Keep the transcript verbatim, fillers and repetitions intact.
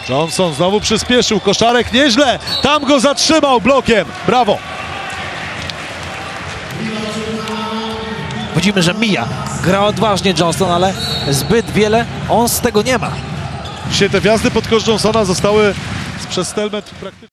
Johnson znowu przyspieszył, Koszarek nieźle, tam go zatrzymał blokiem, brawo. Widzimy, że mija. Gra odważnie Johnston, ale zbyt wiele on z tego nie ma. Dzisiaj te wjazdy pod kosz Johnsona zostały przez Stelmet praktycznie...